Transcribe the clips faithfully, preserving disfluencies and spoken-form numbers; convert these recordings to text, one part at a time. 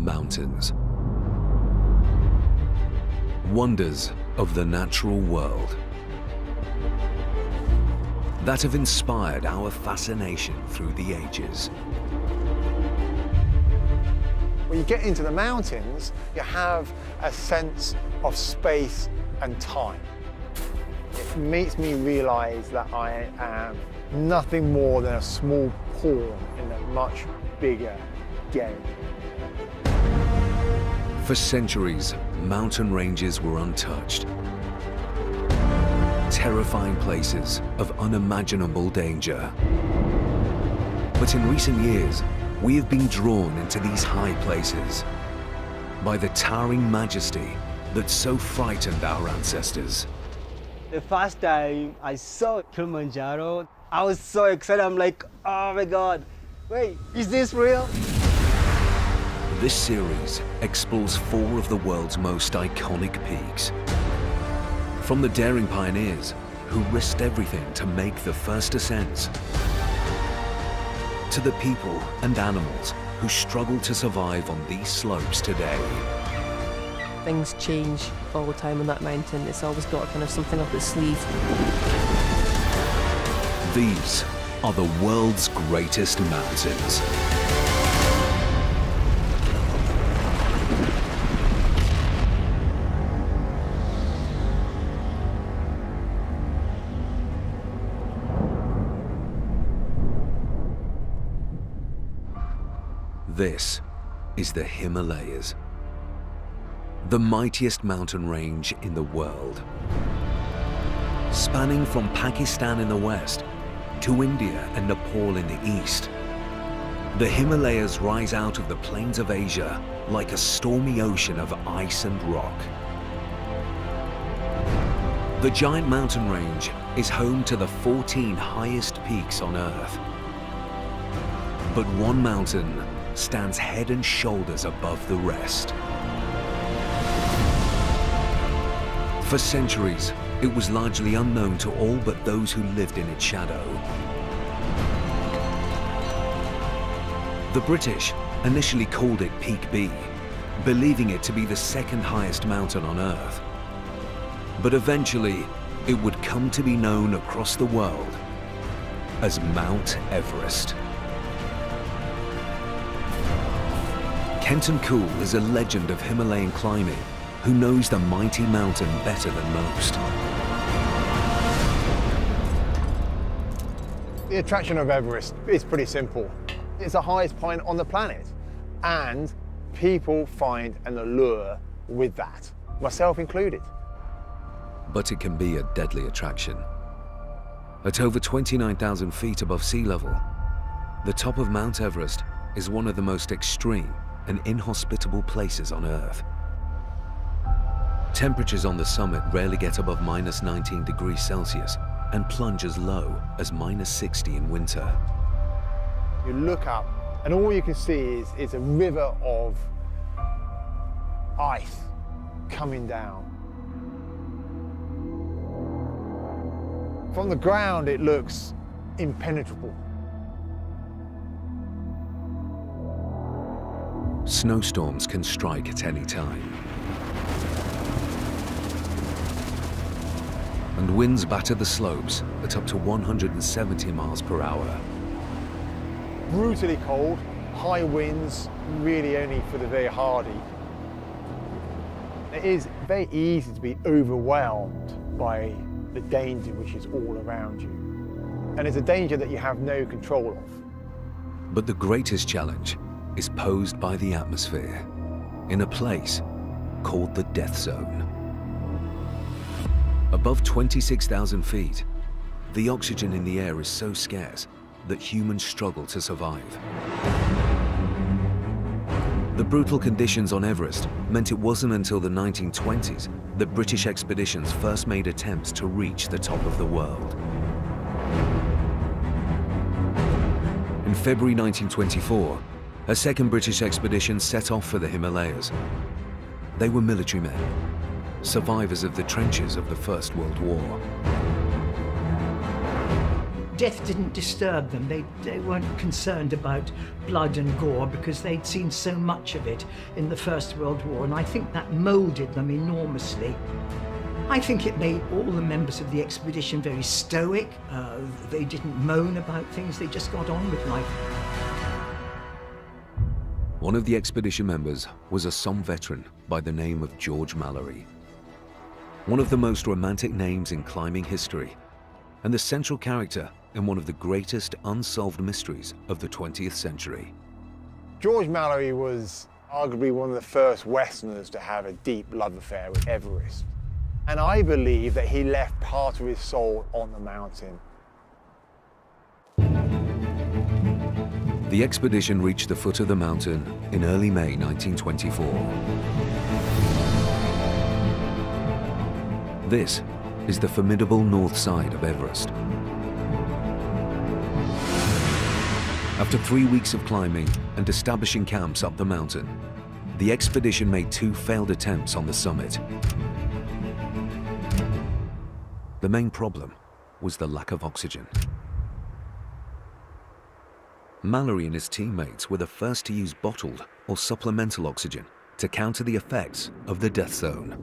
mountains. Wonders of the natural world that have inspired our fascination through the ages. When you get into the mountains, you have a sense of space and time. It makes me realize that I am nothing more than a small pawn in a much bigger game. For centuries, mountain ranges were untouched. Terrifying places of unimaginable danger. But in recent years, we have been drawn into these high places by the towering majesty that so frightened our ancestors. The first time I saw Kilimanjaro, I was so excited. I'm like, oh my God, wait, is this real? This series explores four of the world's most iconic peaks. From the daring pioneers who risked everything to make the first ascents, to the people and animals who struggle to survive on these slopes today. Things change all the time on that mountain. It's always got kind of something up its sleeve. These are the world's greatest mountains. This is the Himalayas, the mightiest mountain range in the world. Spanning from Pakistan in the west to India and Nepal in the east, the Himalayas rise out of the plains of Asia like a stormy ocean of ice and rock. The giant mountain range is home to the fourteen highest peaks on Earth. But one mountain stands head and shoulders above the rest. For centuries, it was largely unknown to all but those who lived in its shadow. The British initially called it Peak B, believing it to be the second highest mountain on Earth. But eventually, it would come to be known across the world as Mount Everest. Kenton Cool is a legend of Himalayan climbing who knows the mighty mountain better than most. The attraction of Everest is pretty simple. It's the highest point on the planet, and people find an allure with that, myself included. But it can be a deadly attraction. At over twenty-nine thousand feet above sea level, the top of Mount Everest is one of the most extreme and inhospitable places on Earth. Temperatures on the summit rarely get above minus nineteen degrees Celsius and plunge as low as minus sixty in winter. You look up and all you can see is, is a river of ice coming down. From the ground it looks impenetrable. Snowstorms can strike at any time. And winds batter the slopes at up to one hundred seventy miles per hour. Brutally cold, high winds, really only for the very hardy. It is very easy to be overwhelmed by the danger which is all around you. And it's a danger that you have no control of. But the greatest challenge is posed by the atmosphere in a place called the death zone. Above twenty-six thousand feet, the oxygen in the air is so scarce that humans struggle to survive. The brutal conditions on Everest meant it wasn't until the nineteen twenties that British expeditions first made attempts to reach the top of the world. In February nineteen twenty-four, a second British expedition set off for the Himalayas. They were military men, survivors of the trenches of the First World War. Death didn't disturb them. They, they weren't concerned about blood and gore because they'd seen so much of it in the First World War, and I think that moulded them enormously. I think it made all the members of the expedition very stoic. Uh, they didn't moan about things, they just got on with life. One of the expedition members was a Somme veteran by the name of George Mallory. One of the most romantic names in climbing history, and the central character in one of the greatest unsolved mysteries of the twentieth century. George Mallory was arguably one of the first Westerners to have a deep love affair with Everest. And I believe that he left part of his soul on the mountain. The expedition reached the foot of the mountain in early May nineteen twenty-four. This is the formidable north side of Everest. After three weeks of climbing and establishing camps up the mountain, the expedition made two failed attempts on the summit. The main problem was the lack of oxygen. Mallory and his teammates were the first to use bottled or supplemental oxygen to counter the effects of the death zone.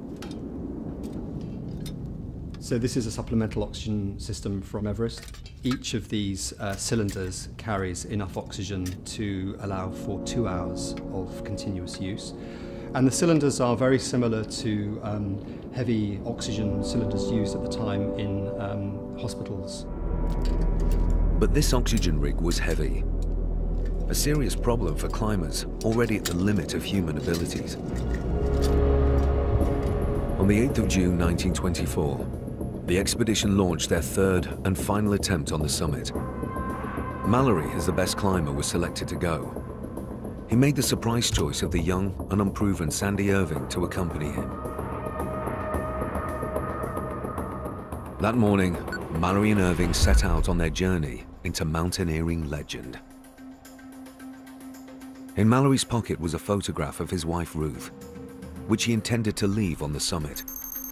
So this is a supplemental oxygen system from Everest. Each of these uh, cylinders carries enough oxygen to allow for two hours of continuous use. And the cylinders are very similar to um, heavy oxygen cylinders used at the time in um, hospitals. But this oxygen rig was heavy, a serious problem for climbers already at the limit of human abilities. On the eighth of June nineteen twenty-four, the expedition launched their third and final attempt on the summit. Mallory, as the best climber, was selected to go. He made the surprise choice of the young and unproven Sandy Irving to accompany him. That morning, Mallory and Irving set out on their journey into mountaineering legend. In Mallory's pocket was a photograph of his wife Ruth, which he intended to leave on the summit.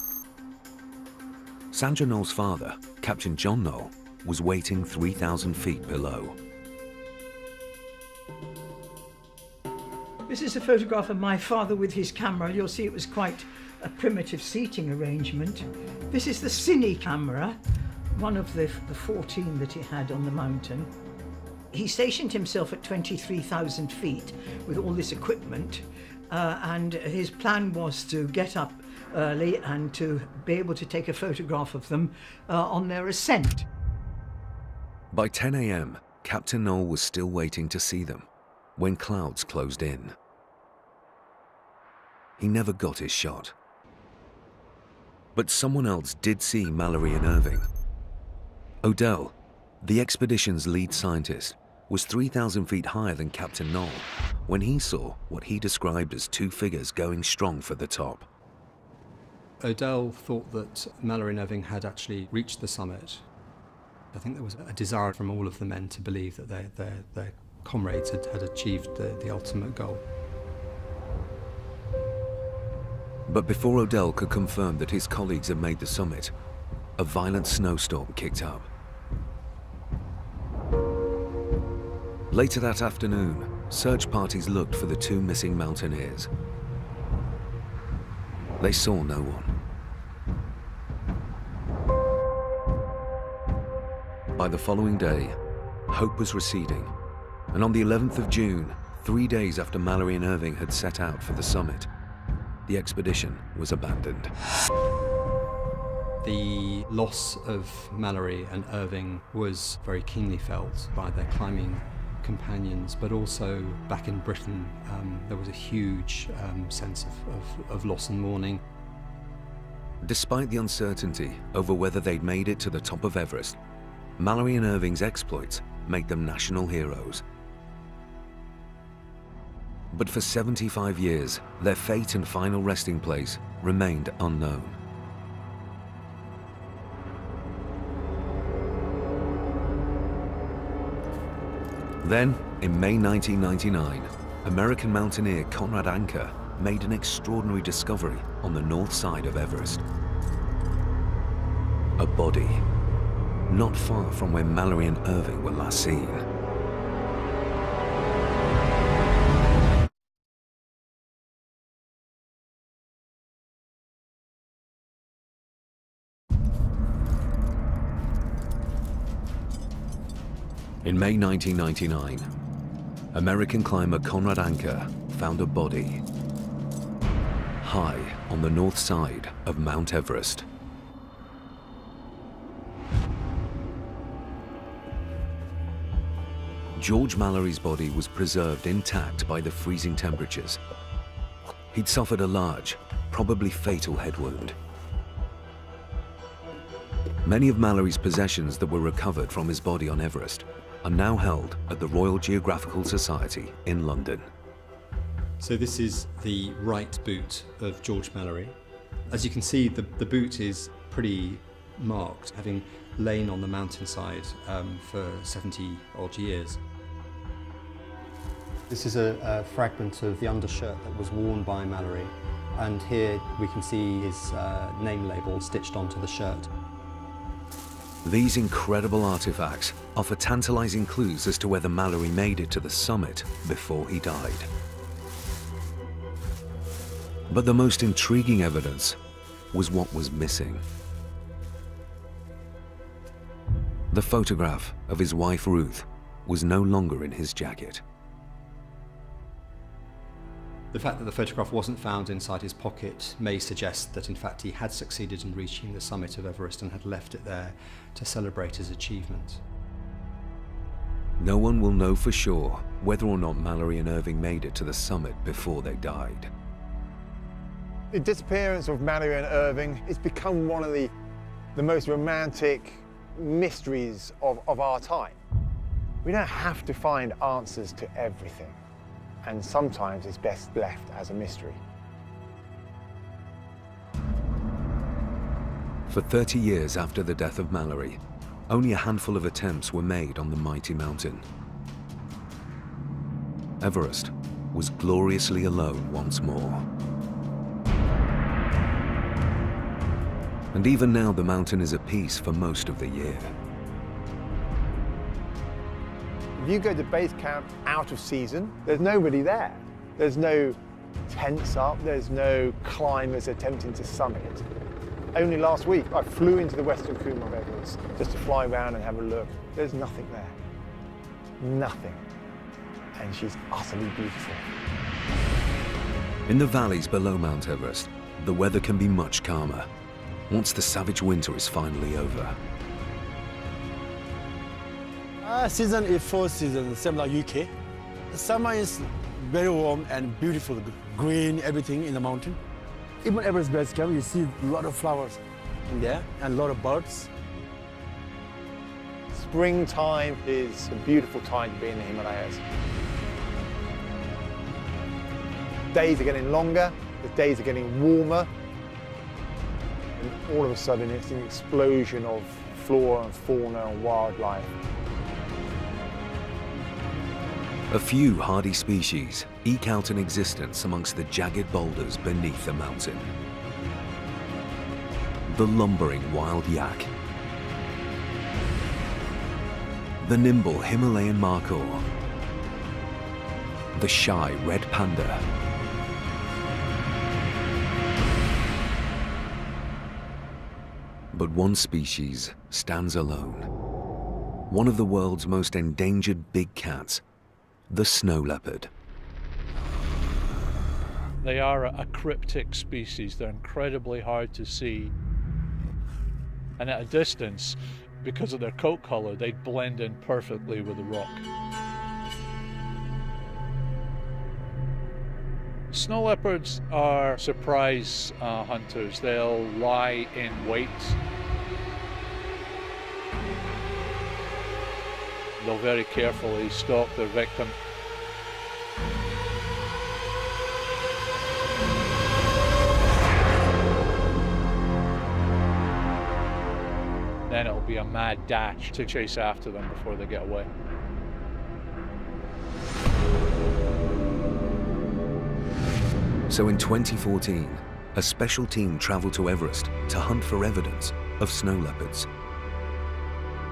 Sandra Knoll's father, Captain John Knoll, was waiting three thousand feet below. This is a photograph of my father with his camera. You'll see it was quite a primitive seating arrangement. This is the Cine camera, one of the, the fourteen that he had on the mountain. He stationed himself at twenty-three thousand feet with all this equipment, uh, and his plan was to get up early and to be able to take a photograph of them uh, on their ascent. By ten A M, Captain Knoll was still waiting to see them when clouds closed in. He never got his shot. But someone else did see Mallory and Irving. Odell, the expedition's lead scientist, was three thousand feet higher than Captain Knoll when he saw what he described as two figures going strong for the top. Odell thought that Mallory and Irving had actually reached the summit. I think there was a desire from all of the men to believe that their, their, their comrades had, had achieved the, the ultimate goal. But before Odell could confirm that his colleagues had made the summit, a violent snowstorm kicked up. Later that afternoon, search parties looked for the two missing mountaineers. They saw no one. By the following day, hope was receding, and on the eleventh of June, three days after Mallory and Irving had set out for the summit, the expedition was abandoned. The loss of Mallory and Irving was very keenly felt by their climbing companions, but also back in Britain um, there was a huge um, sense of, of, of loss and mourning. Despite the uncertainty over whether they'd made it to the top of Everest, Mallory and Irving's exploits made them national heroes. But for seventy-five years, their fate and final resting place remained unknown. Then, in May nineteen ninety-nine, American mountaineer Conrad Anker made an extraordinary discovery on the north side of Everest. A body. not far from where Mallory and Irving were last seen. In May nineteen ninety-nine, American climber Conrad Anker found a body high on the north side of Mount Everest. George Mallory's body was preserved intact by the freezing temperatures. He'd suffered a large, probably fatal head wound. Many of Mallory's possessions that were recovered from his body on Everest are now held at the Royal Geographical Society in London. So this is the right boot of George Mallory. As you can see, the, the boot is pretty marked, having lain on the mountainside um, for seventy odd years. This is a, a fragment of the undershirt that was worn by Mallory, and here we can see his uh, name label stitched onto the shirt. These incredible artifacts offer tantalizing clues as to whether Mallory made it to the summit before he died. But the most intriguing evidence was what was missing. The photograph of his wife Ruth was no longer in his jacket. The fact that the photograph wasn't found inside his pocket may suggest that in fact he had succeeded in reaching the summit of Everest and had left it there to celebrate his achievement. No one will know for sure whether or not Mallory and Irving made it to the summit before they died. The disappearance of Mallory and Irving has become one of the, the most romantic mysteries of, of our time. We don't have to find answers to everything, and sometimes it's best left as a mystery. For thirty years after the death of Mallory, only a handful of attempts were made on the mighty mountain. Everest was gloriously alone once more. And even now, the mountain is at peace for most of the year. If you go to base camp out of season, there's nobody there. There's no tents up, there's no climbers attempting to summit. Only last week, I flew into the western comb of Everest just to fly around and have a look. There's nothing there. Nothing. And she's utterly beautiful. In the valleys below Mount Everest, the weather can be much calmer once the savage winter is finally over. Uh, season is four seasons, same like U K. Summer is very warm and beautiful, green, everything in the mountain. Even Everest Base Camp, you see a lot of flowers in there and a lot of birds. Springtime is a beautiful time to be in the Himalayas. Days are getting longer, the days are getting warmer, and all of a sudden it's an explosion of flora and fauna and wildlife. A few hardy species eke out an existence amongst the jagged boulders beneath the mountain. The lumbering wild yak, the nimble Himalayan markhor, the shy red panda, but one species stands alone. One of the world's most endangered big cats, the snow leopard. They are a cryptic species. They're incredibly hard to see. And at a distance, because of their coat color, they blend in perfectly with the rock. Snow leopards are surprise uh, hunters. They'll lie in wait. They'll very carefully stalk their victim. Then it'll be a mad dash to chase after them before they get away. So in twenty fourteen, a special team traveled to Everest to hunt for evidence of snow leopards.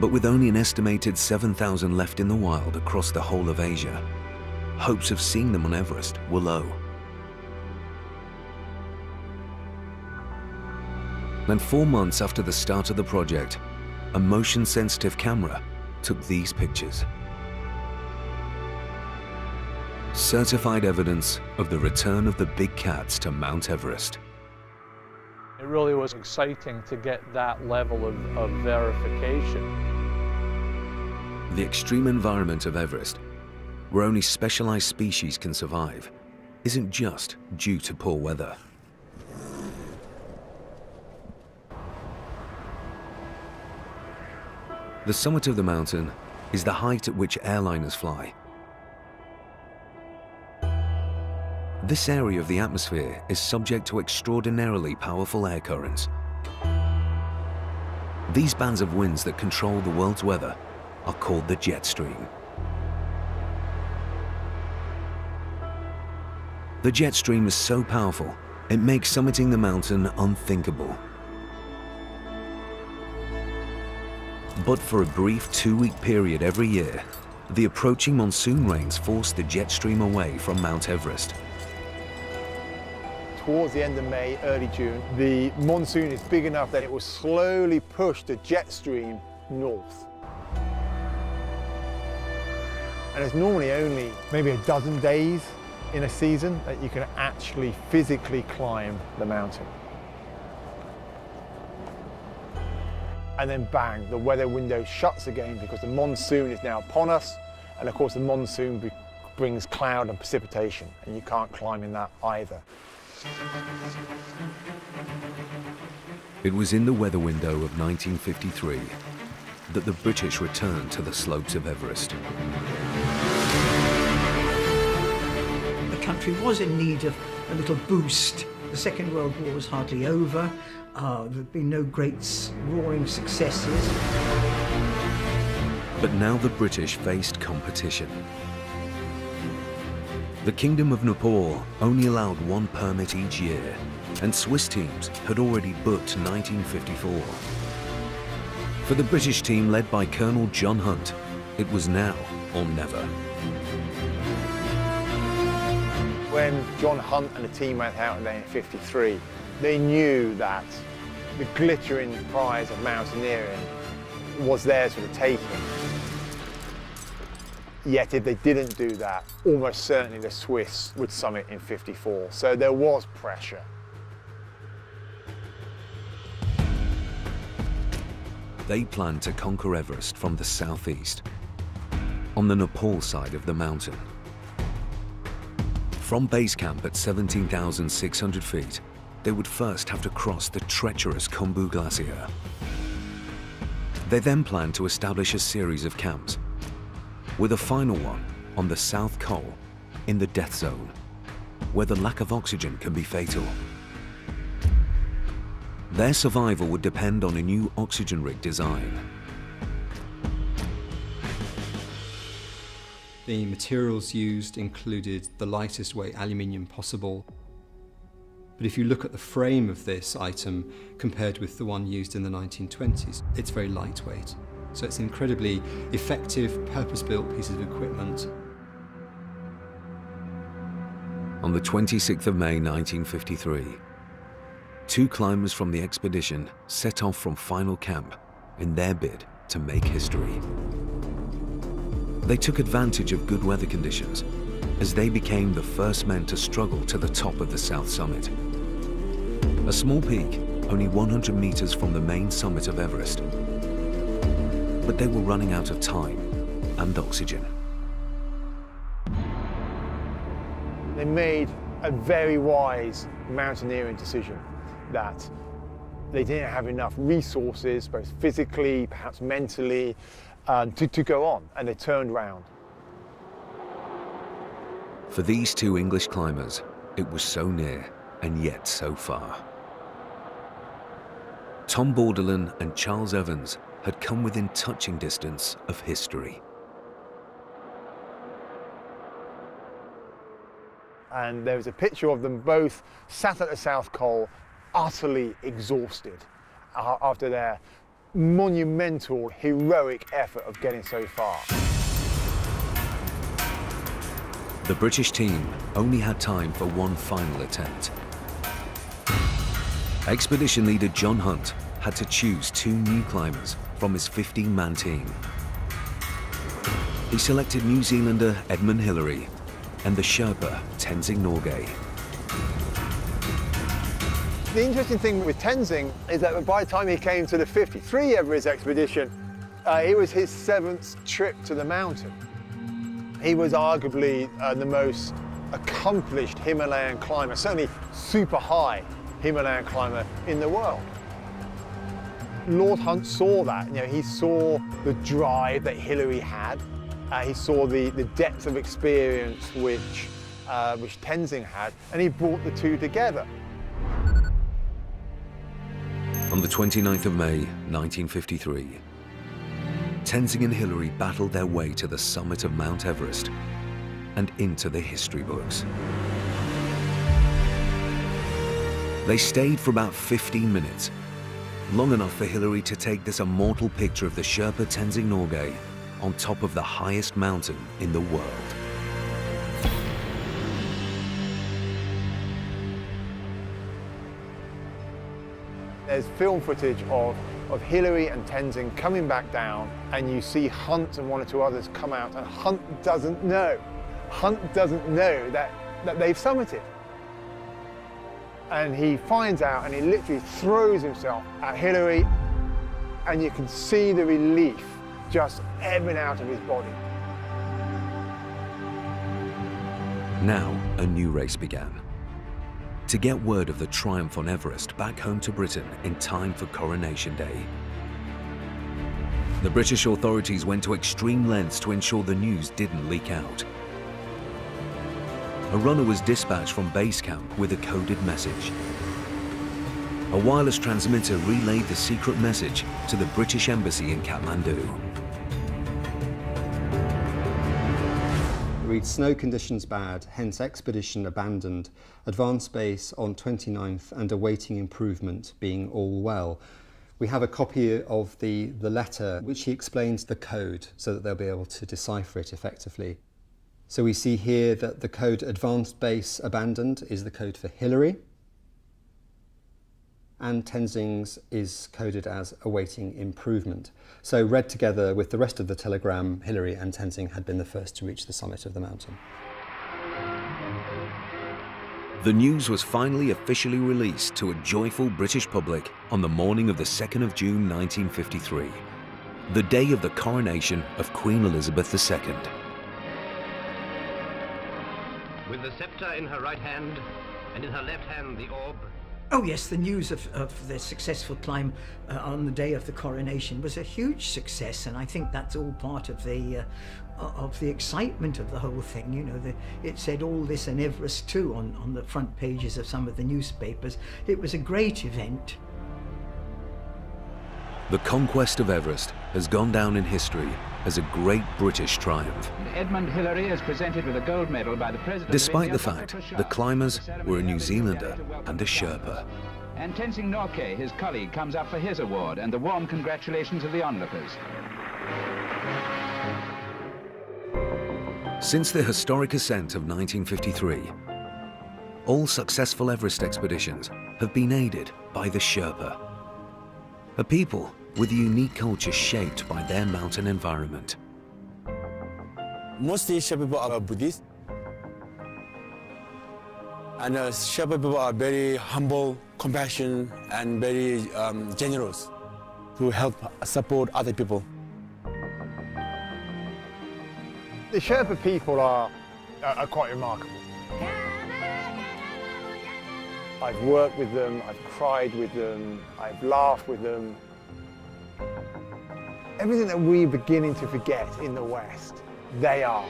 But with only an estimated seven thousand left in the wild across the whole of Asia, hopes of seeing them on Everest were low. And four months after the start of the project, a motion-sensitive camera took these pictures. Certified evidence of the return of the big cats to Mount Everest. It really was exciting to get that level of, of verification. The extreme environment of Everest, where only specialized species can survive, isn't just due to poor weather. The summit of the mountain is the height at which airliners fly. This area of the atmosphere is subject to extraordinarily powerful air currents. These bands of winds that control the world's weather are called the jet stream. The jet stream is so powerful, it makes summiting the mountain unthinkable. But for a brief two-week period every year, the approaching monsoon rains force the jet stream away from Mount Everest. Towards the end of May, early June, the monsoon is big enough that it will slowly push the jet stream north. And there's normally only maybe a dozen days in a season that you can actually physically climb the mountain. And then bang, the weather window shuts again because the monsoon is now upon us. And of course the monsoon brings cloud and precipitation, and you can't climb in that either. It was in the weather window of nineteen fifty-three that the British returned to the slopes of Everest. The country was in need of a little boost. The Second World War was hardly over. Uh, there had been no great roaring successes. But now the British faced competition. The Kingdom of Nepal only allowed one permit each year, and Swiss teams had already booked nineteen fifty-four. For the British team led by Colonel John Hunt, it was now or never. When John Hunt and the team went out there in fifty-three, they knew that the glittering prize of mountaineering was theirs for the taking. Yet if they didn't do that, almost certainly the Swiss would summit in fifty-four. So there was pressure. They planned to conquer Everest from the southeast, on the Nepal side of the mountain. From base camp at seventeen thousand six hundred feet, they would first have to cross the treacherous Khumbu Glacier. They then planned to establish a series of camps, with a final one on the South Col in the death zone, where the lack of oxygen can be fatal. Their survival would depend on a new oxygen rig design. The materials used included the lightest weight aluminium possible. But if you look at the frame of this item compared with the one used in the nineteen twenties, it's very lightweight. So it's an incredibly effective, purpose-built piece of equipment. On the twenty-sixth of May nineteen fifty-three, two climbers from the expedition set off from final camp in their bid to make history. They took advantage of good weather conditions as they became the first men to struggle to the top of the south summit. A small peak, only one hundred meters from the main summit of Everest. But they were running out of time and oxygen. They made a very wise mountaineering decision that they didn't have enough resources, both physically, perhaps mentally, uh, to, to go on, and they turned round. For these two English climbers, it was so near and yet so far. Tom Borderland and Charles Evans had come within touching distance of history. And there was a picture of them both sat at the South Col, utterly exhausted uh, after their monumental, heroic effort of getting so far. The British team only had time for one final attempt. Expedition leader John Hunt had to choose two new climbers from his fifteen man team. He selected New Zealander Edmund Hillary and the Sherpa Tenzing Norgay. The interesting thing with Tenzing is that by the time he came to the fifty-three Everest expedition, uh, it was his seventh trip to the mountain. He was arguably uh, the most accomplished Himalayan climber, certainly super high Himalayan climber in the world. Lord Hunt saw that. You know, he saw the drive that Hillary had. Uh, he saw the, the depth of experience which, uh, which Tenzing had, and he brought the two together. On the twenty-ninth of May, nineteen fifty-three, Tenzing and Hillary battled their way to the summit of Mount Everest and into the history books. They stayed for about fifteen minutes, long enough for Hillary to take this immortal picture of the Sherpa Tenzing Norgay on top of the highest mountain in the world. There's film footage of, of Hillary and Tenzing coming back down, and you see Hunt and one or two others come out, and Hunt doesn't know. Hunt doesn't know that, that they've summited. And he finds out and he literally throws himself at Hillary, and you can see the relief just ebbing out of his body. Now, a new race began. To get word of the triumph on Everest back home to Britain in time for Coronation Day. The British authorities went to extreme lengths to ensure the news didn't leak out. A runner was dispatched from base camp with a coded message. A wireless transmitter relayed the secret message to the British Embassy in Kathmandu. Read snow conditions bad, hence expedition abandoned. Advance base on twenty-ninth and awaiting improvement, being all well. We have a copy of the, the letter which he explains the code so that they'll be able to decipher it effectively. So we see here that the code advanced base abandoned is the code for Hillary, and Tenzing's is coded as awaiting improvement. So read together with the rest of the telegram, Hillary and Tenzing had been the first to reach the summit of the mountain. The news was finally officially released to a joyful British public on the morning of the second of June nineteen fifty-three, the day of the coronation of Queen Elizabeth the Second. With the scepter in her right hand and in her left hand the orb. Oh yes, the news of, of the successful climb uh, on the day of the coronation was a huge success, and I think that's all part of the uh, of the excitement of the whole thing. You know, the, it said all this and Everest too on, on the front pages of some of the newspapers. It was a great event. The conquest of Everest has gone down in history as a great British triumph. Edmund Hillary is presented with a gold medal by the President. Despite the fact the climbers were a New Zealander and a Sherpa. And Tenzing Norgay, his colleague, comes up for his award, and the warm congratulations of the onlookers. Since the historic ascent of nineteen fifty-three, all successful Everest expeditions have been aided by the Sherpa, a people with a unique culture shaped by their mountain environment. Mostly Sherpa people are Buddhist, and uh, Sherpa people are very humble, compassionate, and very um, generous to help support other people. The Sherpa people are, are quite remarkable. I've worked with them, I've cried with them, I've laughed with them. Everything that we're beginning to forget in the West, they are.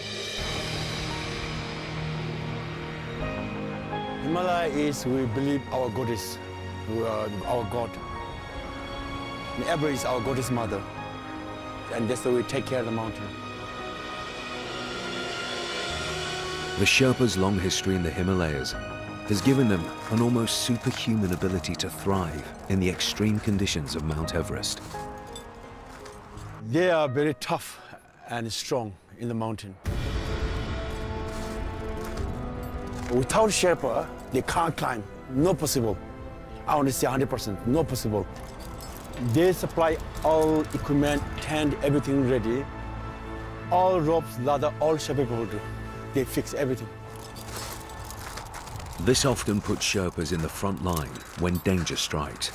Himalaya is, we believe, our goddess, uh, our God. And Everest is our goddess mother, and that's why we take care of the mountain. The Sherpa's long history in the Himalayas has given them an almost superhuman ability to thrive in the extreme conditions of Mount Everest. They are very tough and strong in the mountain. Without Sherpa, they can't climb. No possible. I want to say one hundred percent, no possible. They supply all equipment, tent, everything ready. All ropes, ladder, all Sherpa people do. They fix everything. This often puts Sherpas in the front line when danger strikes.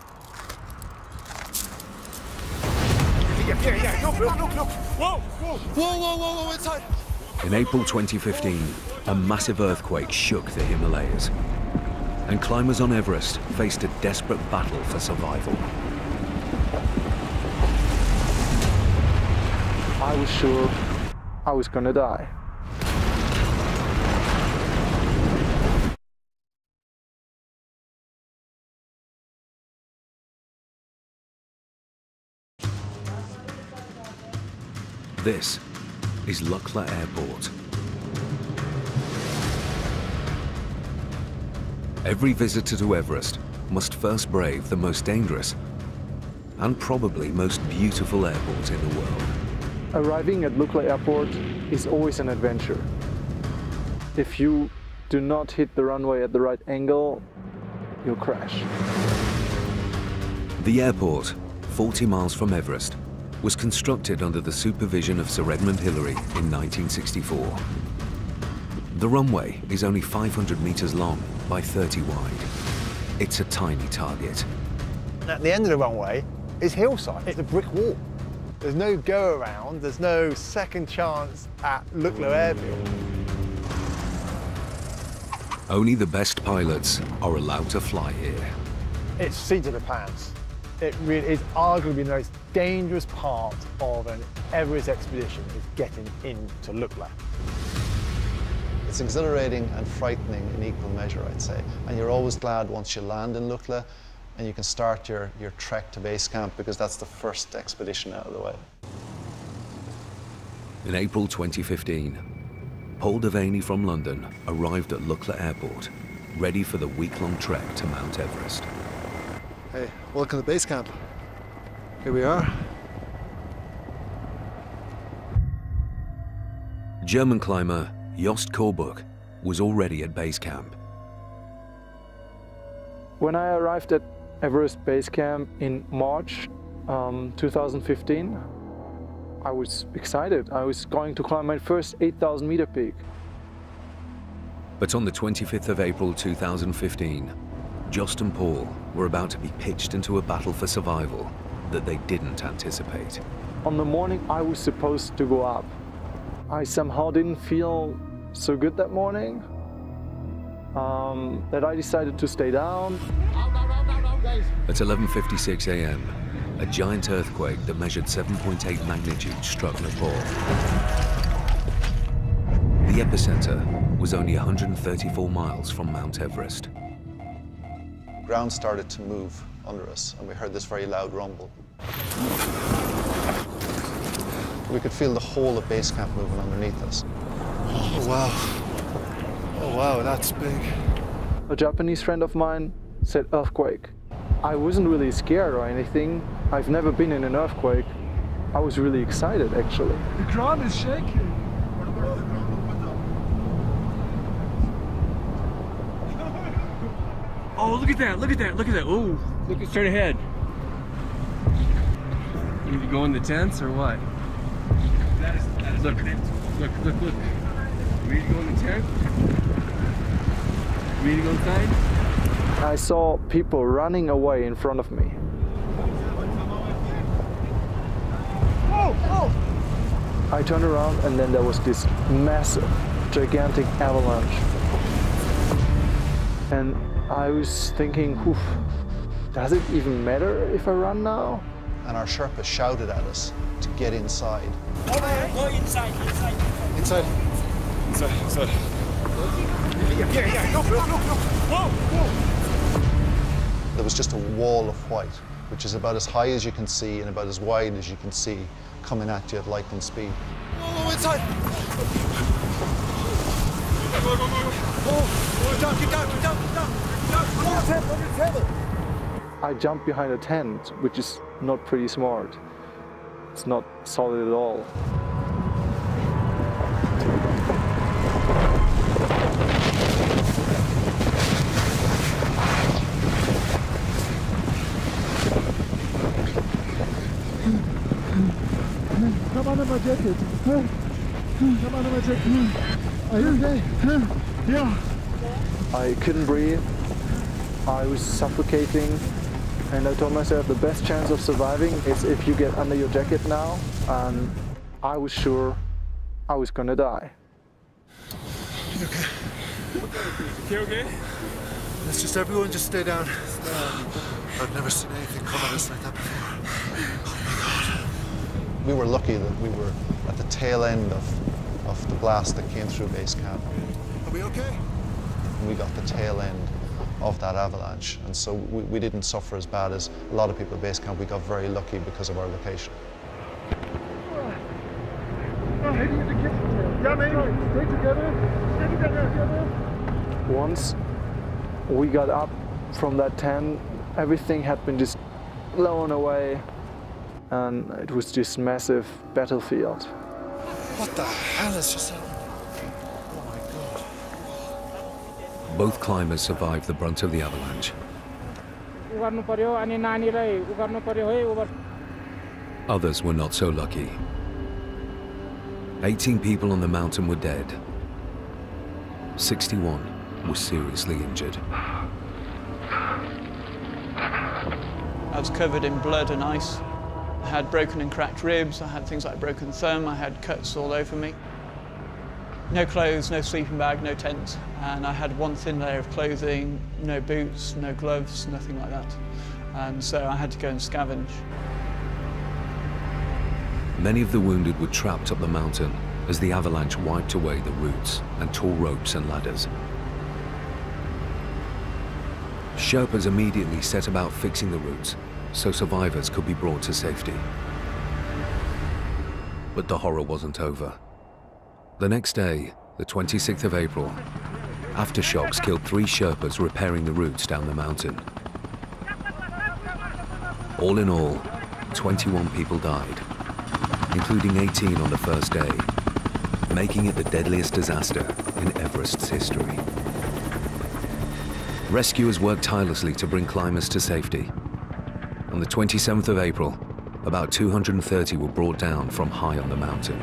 Yeah, yeah, yeah, look, look, look, look. Whoa, whoa, whoa, whoa, whoa, whoa, inside. In April twenty fifteen, a massive earthquake shook the Himalayas, and climbers on Everest faced a desperate battle for survival. I was sure I was gonna die. This is Lukla Airport. Every visitor to Everest must first brave the most dangerous and probably most beautiful airport in the world. Arriving at Lukla Airport is always an adventure. If you do not hit the runway at the right angle, you'll crash. The airport, forty miles from Everest, was constructed under the supervision of Sir Edmund Hillary in nineteen sixty-four. The runway is only five hundred meters long by thirty wide. It's a tiny target. At the end of the runway is hillside. It's a brick wall. There's no go around, there's no second chance at Lukla Airfield. Only the best pilots are allowed to fly here. It's seat of the pants. It really is arguably the most dangerous part of an Everest expedition is getting into Lukla. It's exhilarating and frightening in equal measure, I'd say. And you're always glad once you land in Lukla and you can start your, your trek to base camp because that's the first expedition out of the way. In April twenty fifteen, Paul Devaney from London arrived at Lukla Airport, ready for the week-long trek to Mount Everest. Hey, welcome to base camp. Here we are. German climber Jost Korbuk was already at base camp. When I arrived at Everest Base Camp in March um, two thousand fifteen, I was excited. I was going to climb my first eight thousand meter peak. But on the twenty-fifth of April two thousand fifteen, Jost and Paul were about to be pitched into a battle for survival that they didn't anticipate. On the morning I was supposed to go up, I somehow didn't feel so good that morning um, that I decided to stay down. At eleven fifty-six a m, a giant earthquake that measured seven point eight magnitude struck Nepal. The epicenter was only one hundred thirty-four miles from Mount Everest. Ground started to move under us and we heard this very loud rumble. We could feel the whole of base camp moving underneath us. Oh wow. Oh wow, that's big. A Japanese friend of mine said earthquake. I wasn't really scared or anything. I've never been in an earthquake. I was really excited actually. The ground is shaking. Oh, look at that, look at that, look at that. Oh, look straight ahead. You need to go in the tents or what? That is, that is look, look, look, look. You need to go in the tent? You need to go inside? I saw people running away in front of me. Oh, oh. I turned around and then there was this massive, gigantic avalanche. And I was thinking, oof, does it even matter if I run now? And our Sherpa shouted at us to get inside. Go inside, inside. Inside. Inside, inside. Yeah, yeah, yeah, look, look, look, look. Whoa, whoa. There was just a wall of white, which is about as high as you can see and about as wide as you can see, coming at you at lightning speed. Whoa, whoa, inside. Whoa, whoa, whoa. down, get down, get down, get down, get down. On your table, on your table. I jumped behind a tent, which is not pretty smart. It's not solid at all. Come under my jacket. Come under my jacket. Are you okay? Yeah. I couldn't breathe. I was suffocating. And I told myself the best chance of surviving is if you get under your jacket now. And I was sure I was gonna die. You okay? You okay? Let's just everyone just stay down. Stay down. I've never seen anything come at us like that before. We were lucky that we were at the tail end of, of the blast that came through base camp. Are we okay? And we got the tail end of that avalanche, and so we, we didn't suffer as bad as a lot of people at base camp. We got very lucky because of our location. Yeah, man. Stay together. Stay together. Once we got up from that tent, everything had been just blown away, and it was just massive battlefield. What the hell is just happening? Both climbers survived the brunt of the avalanche. Others were not so lucky. eighteen people on the mountain were dead. sixty-one were seriously injured. I was covered in blood and ice. I had broken and cracked ribs, I had things like broken thumb, I had cuts all over me. No clothes, no sleeping bag, no tent, and I had one thin layer of clothing, no boots, no gloves, nothing like that. And so I had to go and scavenge. Many of the wounded were trapped up the mountain as the avalanche wiped away the routes and tore ropes and ladders. Sherpas immediately set about fixing the routes so survivors could be brought to safety. But the horror wasn't over. The next day, the twenty-sixth of April, aftershocks killed three Sherpas repairing the routes down the mountain. All in all, twenty-one people died, including eighteen on the first day, making it the deadliest disaster in Everest's history. Rescuers worked tirelessly to bring climbers to safety. On the twenty-seventh of April, about two hundred thirty were brought down from high on the mountain.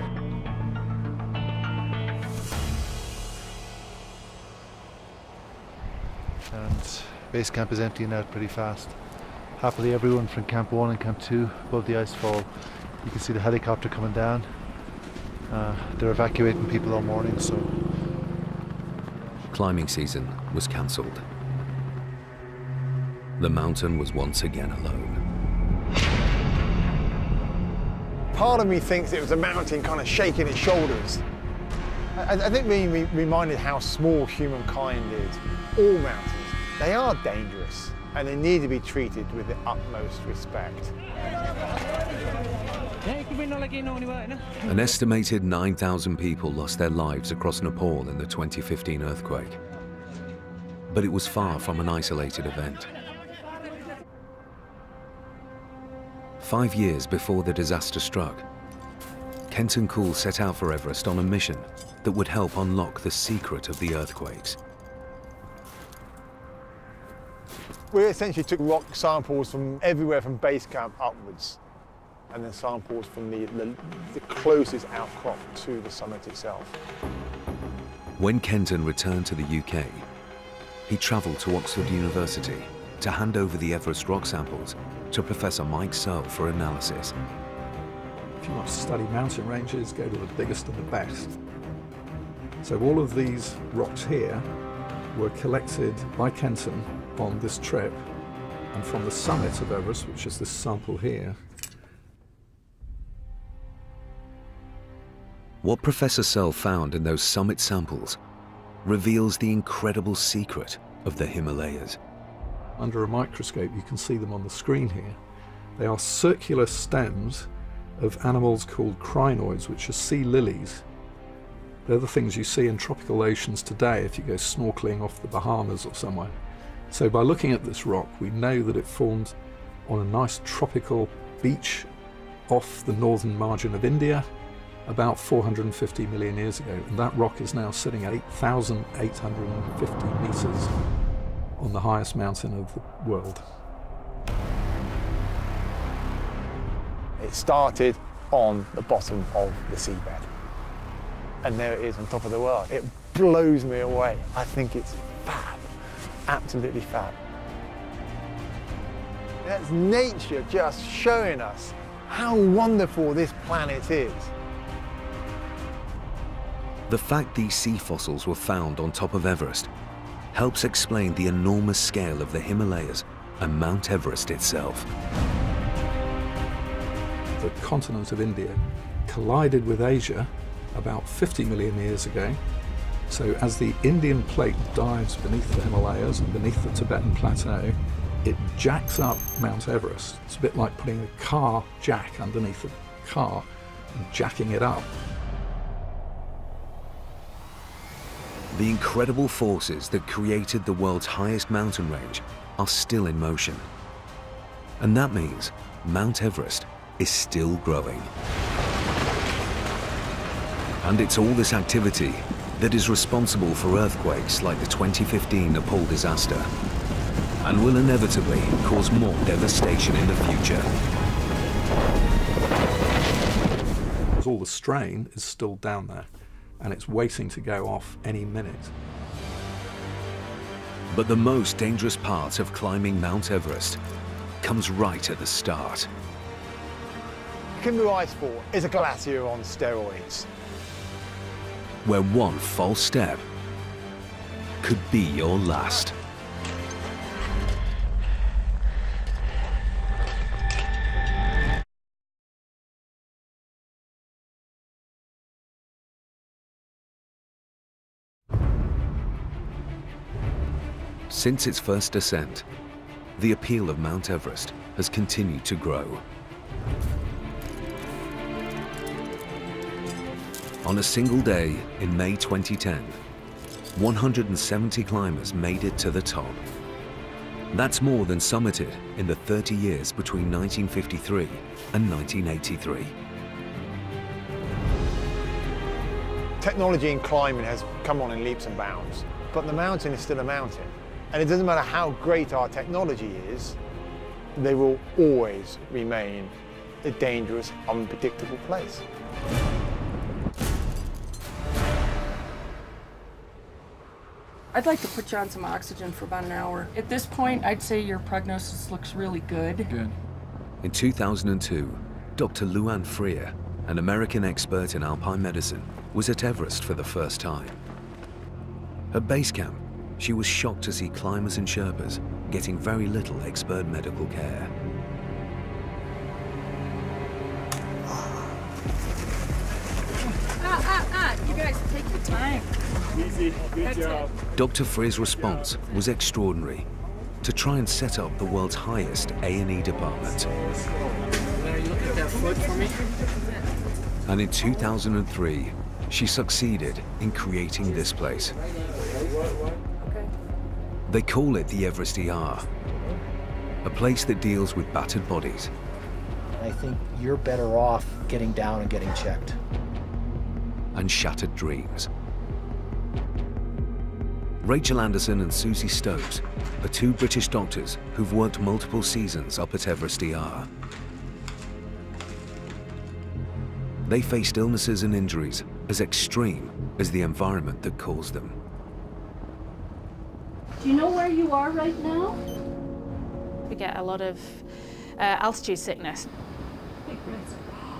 And base camp is emptying out pretty fast. Happily, everyone from camp one and camp two above the icefall. You can see the helicopter coming down. Uh, they're evacuating people all morning, so. Climbing season was cancelled. The mountain was once again alone. Part of me thinks it was a mountain kind of shaking its shoulders. I, I think we re reminded how small humankind is. All mountains, they are dangerous and they need to be treated with the utmost respect. An estimated nine thousand people lost their lives across Nepal in the twenty fifteen earthquake. But it was far from an isolated event. Five years before the disaster struck, Kent and Cool set out for Everest on a mission that would help unlock the secret of the earthquakes. We essentially took rock samples from everywhere from base camp upwards, and then samples from the, the, the closest outcrop to the summit itself. When Kenton returned to the U K, he travelled to Oxford University to hand over the Everest rock samples to Professor Mike Searle for analysis. If you want to study mountain ranges, go to the biggest and the best. So all of these rocks here were collected by Kenton on this trip, and from the summit of Everest, which is this sample here. What Professor Searle found in those summit samples reveals the incredible secret of the Himalayas. Under a microscope, you can see them on the screen here. They are circular stems of animals called crinoids, which are sea lilies. They're the things you see in tropical oceans today if you go snorkeling off the Bahamas or somewhere. So by looking at this rock, we know that it formed on a nice tropical beach off the northern margin of India about four hundred fifty million years ago. And that rock is now sitting at eight thousand eight hundred fifty meters on the highest mountain of the world. It started on the bottom of the seabed. And there it is on top of the world. It blows me away. I think it's fab, absolutely fab. That's nature just showing us how wonderful this planet is. The fact these sea fossils were found on top of Everest helps explain the enormous scale of the Himalayas and Mount Everest itself. The continent of India collided with Asia about fifty million years ago. So as the Indian plate dives beneath the Himalayas and beneath the Tibetan plateau, it jacks up Mount Everest. It's a bit like putting a car jack underneath a car and jacking it up. The incredible forces that created the world's highest mountain range are still in motion. And that means Mount Everest is still growing. And it's all this activity that is responsible for earthquakes like the twenty fifteen Nepal disaster, and will inevitably cause more devastation in the future. All the strain is still down there, and it's waiting to go off any minute. But the most dangerous part of climbing Mount Everest comes right at the start. Khumbu Icefall is a glacier on steroids. Where one false step could be your last. Since its first ascent, the appeal of Mount Everest has continued to grow. On a single day in May twenty ten, one hundred seventy climbers made it to the top. That's more than summited in the thirty years between nineteen fifty-three and nineteen eighty-three. Technology in climbing has come on in leaps and bounds, but the mountain is still a mountain. And it doesn't matter how great our technology is, they will always remain a dangerous, unpredictable place. I'd like to put you on some oxygen for about an hour. At this point, I'd say your prognosis looks really good. Good. In two thousand two, Doctor Luan Freer, an American expert in alpine medicine, was at Everest for the first time. At base camp, she was shocked to see climbers and Sherpas getting very little expert medical care. Ah, ah, ah! You guys, take your time. Easy, good That's job. it. Doctor Freer's response was extraordinary, to try and set up the world's highest A and E department. Now you look at that foot for me. And in two thousand three, she succeeded in creating this place. They call it the Everest E R, a place that deals with battered bodies. I think you're better off getting down and getting checked. And shattered dreams. Rachel Anderson and Susie Stokes are two British doctors who've worked multiple seasons up at Everest E R. They faced illnesses and injuries as extreme as the environment that caused them. Do you know where you are right now? We get a lot of uh, altitude sickness. Big breaths.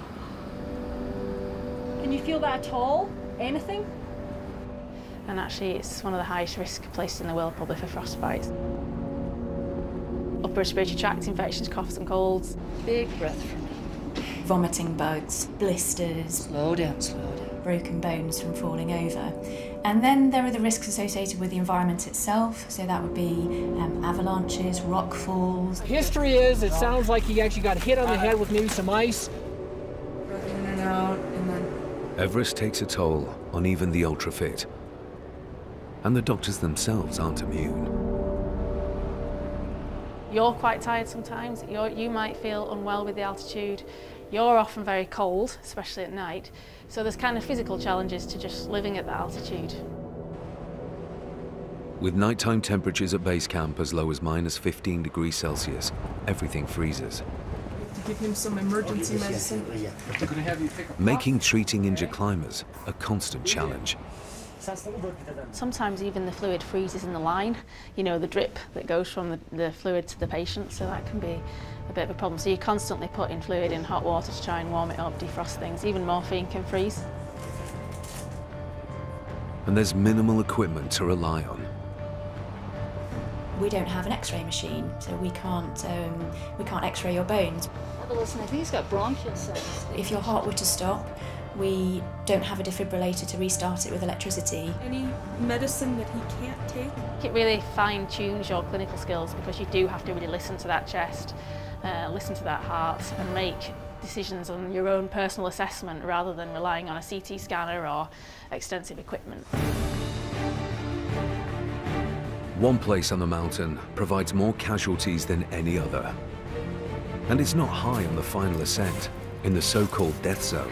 Can you feel that tall? Anything? And actually it's one of the highest risk places in the world probably for frostbites. Upper respiratory tract infections, coughs and colds. Big breath for me. Vomiting bugs, blisters. Slow down, slow down. Broken bones from falling over. And then there are the risks associated with the environment itself. So that would be um, avalanches, rock falls. History is, it sounds like he actually got hit on the head with maybe some ice. Breath in and out, and then Everest takes a toll on even the ultra-fit. And the doctors themselves aren't immune. You're quite tired sometimes. You're, you might feel unwell with the altitude. You're often very cold, especially at night. So there's kind of physical challenges to just living at that altitude. With nighttime temperatures at base camp as low as minus fifteen degrees Celsius, everything freezes. To give him some emergency medicine. Making treating injured climbers a constant challenge. Sometimes even the fluid freezes in the line, you know, the drip that goes from the, the fluid to the patient, so that can be a bit of a problem. So you're constantly putting fluid in hot water to try and warm it up, defrost things. Even morphine can freeze. And there's minimal equipment to rely on. We don't have an X-ray machine, so we can't um, we can't X-ray your bones. Listen, I think he's got bronchial cells. If your heart were to stop, we don't have a defibrillator to restart it with electricity. Any medicine that he can't take? It really fine-tunes your clinical skills because you do have to really listen to that chest, uh, listen to that heart, and make decisions on your own personal assessment rather than relying on a C T scanner or extensive equipment. One place on the mountain provides more casualties than any other. And it's not high on the final ascent, in the so-called death zone.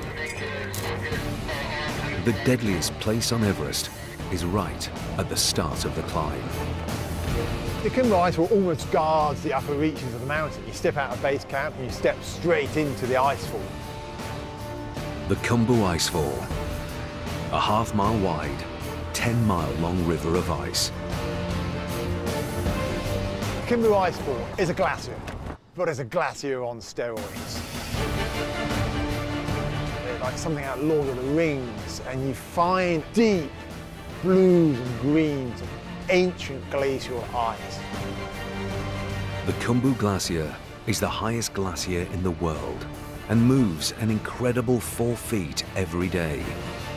The deadliest place on Everest is right at the start of the climb. The Kimber Icefall almost guards the upper reaches of the mountain. You step out of base camp and you step straight into the icefall. The Khumbu Icefall, a half mile wide, ten mile long river of ice. The Khumbu Icefall is a glacier, but it's a glacier on steroids. It's like something out of Lord of the Rings, and you find deep blues and greens of ancient glacial ice. The Khumbu Glacier is the highest glacier in the world and moves an incredible four feet every day.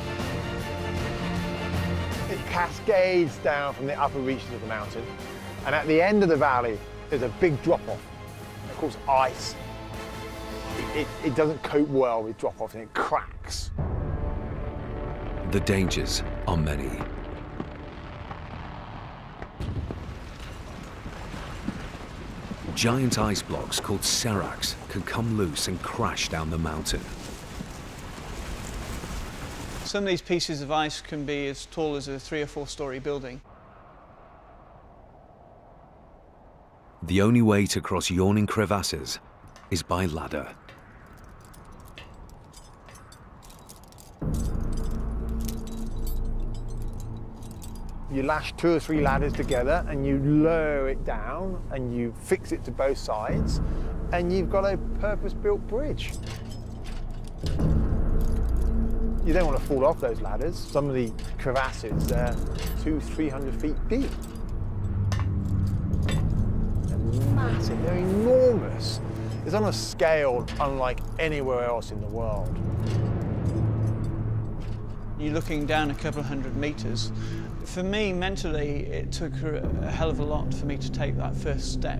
It cascades down from the upper reaches of the mountain, and at the end of the valley there's a big drop-off. Of course, ice. It, it, it doesn't cope well with drop-off and it cracks. The dangers are many. Giant ice blocks called seracs can come loose and crash down the mountain. Some of these pieces of ice can be as tall as a three or four story building. The only way to cross yawning crevasses is by ladder. You lash two or three ladders together and you lower it down and you fix it to both sides and you've got a purpose-built bridge. You don't want to fall off those ladders. Some of the crevasses, they're two, three hundred feet deep. They're massive, they're enormous. It's on a scale unlike anywhere else in the world. You're looking down a couple of hundred meters. For me, mentally, it took a hell of a lot for me to take that first step.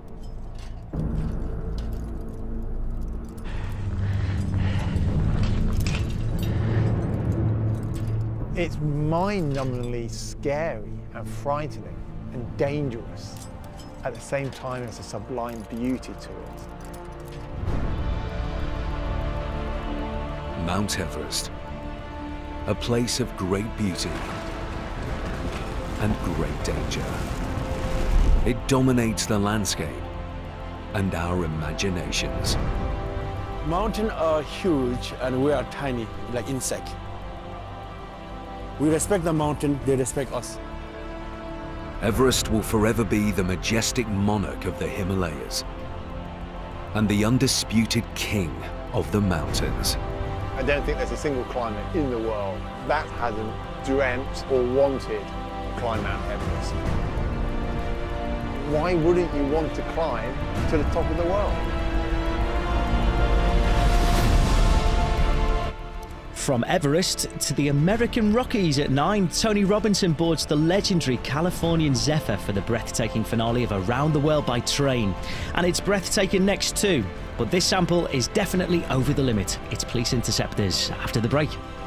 It's mind-numbingly scary and frightening and dangerous at the same time as a sublime beauty to it. Mount Everest, a place of great beauty and great danger. It dominates the landscape and our imaginations. Mountains are huge and we are tiny, like insects. We respect the mountain, they respect us. Everest will forever be the majestic monarch of the Himalayas and the undisputed king of the mountains. I don't think there's a single climber in the world that hasn't dreamt or wanted to climb Mount Everest. Why wouldn't you want to climb to the top of the world? From Everest to the American Rockies at nine, Tony Robinson boards the legendary Californian Zephyr for the breathtaking finale of Around the World by Train. And it's breathtaking next too, but this sample is definitely over the limit. It's Police Interceptors after the break.